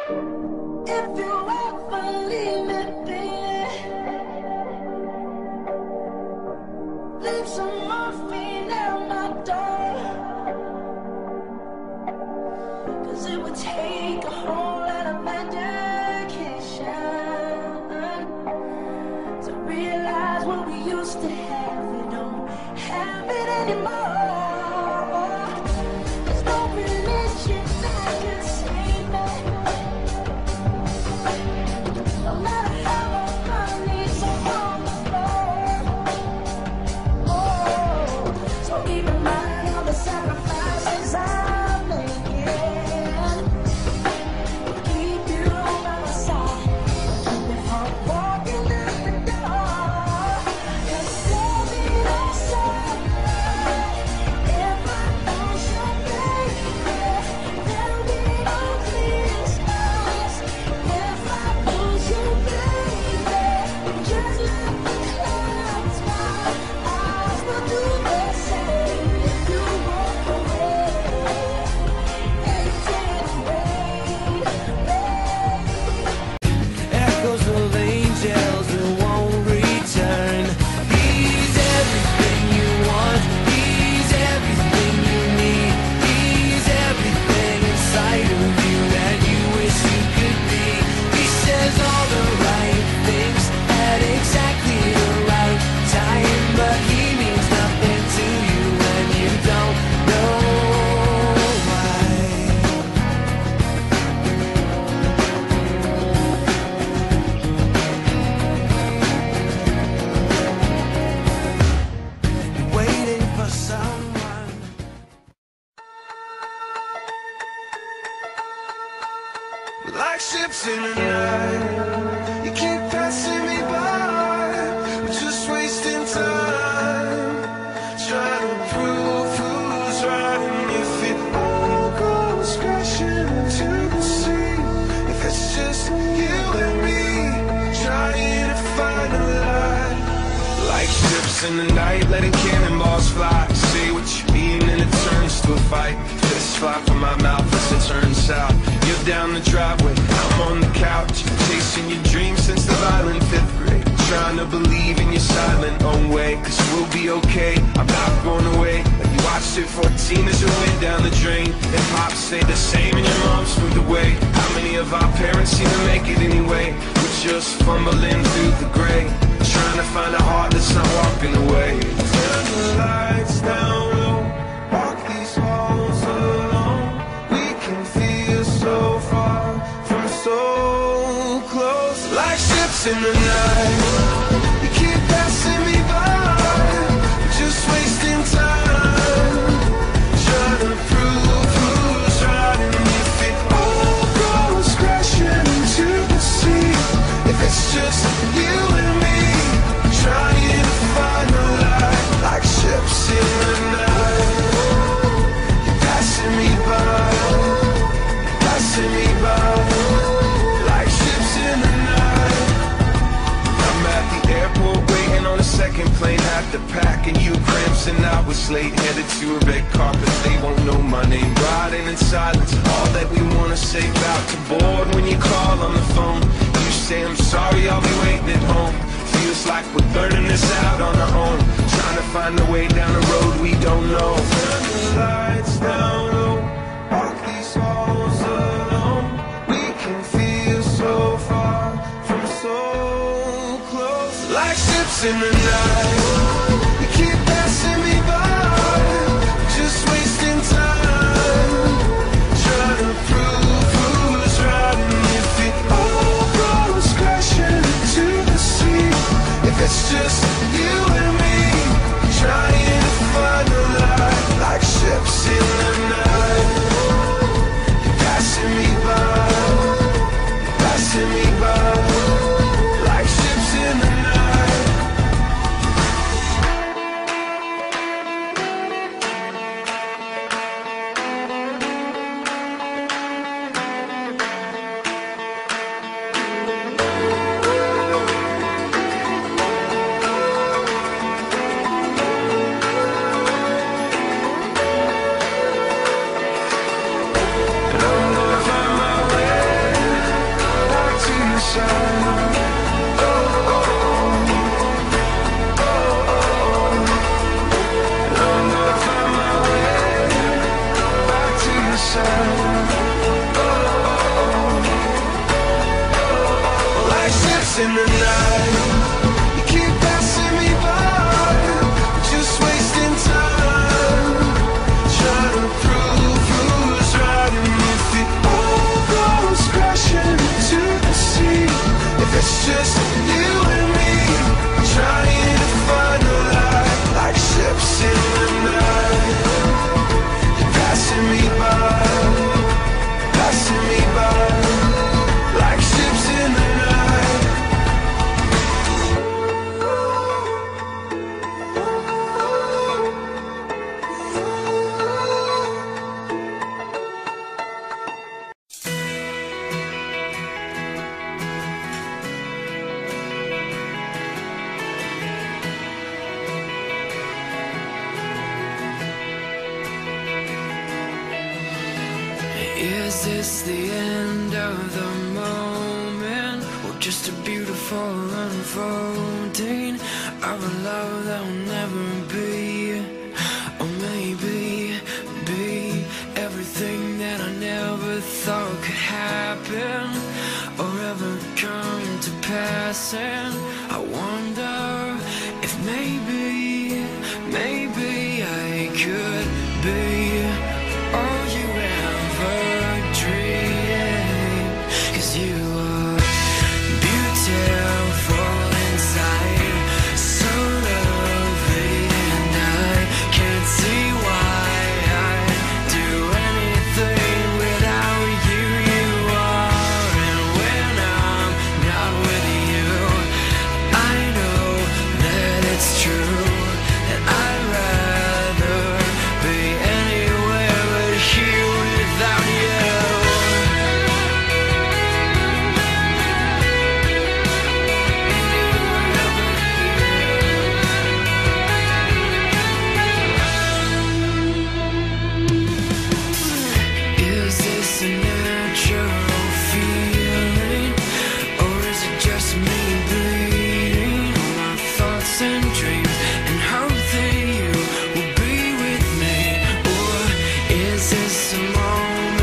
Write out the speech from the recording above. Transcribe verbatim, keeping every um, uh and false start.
If you ever leave me, baby, leave some morphine at my door, 'cause it would take a whole lot of medication to realize what we used to have. We don't have it anymore. There's no religion that can save me. No matter how much money's on the floor. Oh, so keep in mind all the sacrifices I'm making. Keep you by my side. Keep me from walking out the door. 'Cause there'll be no sunlight if I lose you, baby. There'll be no clear skies if I lose you, baby. Just like the clouds, my eyes will do the same if you walk away. And it can't rain, rain. Echoes of angels that won't return. He's everything you want. He's everything you need. He's everything inside of you that you wish you could be. He says all the right things at exactly the right time, but he means nothing to you when you don't know why. Waiting for someone. Like ships in the night, you keep passing me by. We're just wasting time, trying to prove who's right. And if it all goes crashing into the sea, if it's just you and me, trying to find a light. Like ships in the night, letting cannonballs fly. Say what you mean and it turns to a fight. Fist fly from my mouth as it turns south. You're down the driveway, I'm on the couch, chasing your dreams since the violent fifth grade. Trying to believe in your silent own way, 'cause we'll be okay, I'm not going away. Like you watched it fourteen as it went down the drain. And pops stayed the same and your mom's moved away. How many of our parents seem to make it anyway? We're just fumbling through the gray, trying to find a heart that's not walking away. Turn the lights down low, walk these halls alone. We can feel so far from so close. Like ships in the night, you keep passing me by. Just wasting time, trying to prove who's right. And if it all goes crashing into the sea, if it's just you and me, trying to find a light. Like ships in the night, you're passing me by, passing me by. Like ships in the night. I'm at the airport waiting on a second plane, had to pack and you cramps and I was late. Headed to a red carpet, they won't know my name. Riding in silence, all that we wanna say. About to board when you call on the phone. You say I'm sorry, I'll be waiting at home. Feels like we're burning this out on our own, trying to find a way down the road we don't know. Turn the lights down low, walk these halls alone. We can feel so far from so close. Like ships in the night, you keep passing me by. Just wasting time, trying to prove who's right. And if it all goes crashing into the sea, if it's just you and me, trying to find a light. Like ships in the night, you're passing me by, passing me by. Like ships in the night. ships in the night. You keep passing me by, just wasting time, trying to prove who's right. And if it all goes crashing into the sea, if it's just you and me, trying to find a light, like ships in the night. You're passing me by, passing me by, like ships in the night. Is this the end of the moment, or just a beautiful unfolding of a love that will never be? Or maybe be everything that I never thought could happen or ever come to pass. And I wonder if maybe, maybe I could be all you ever dreamed. 'Cause you are beautiful inside, so lovely, and I can't see why I'd do anything without you. You are, and when I'm not with you, I know that it's true, that I'd rather be anywhere but here without you. Is this a natural feeling, or is it just me bleeding all my thoughts and dreams and hope that you will be with me? Or is this a moment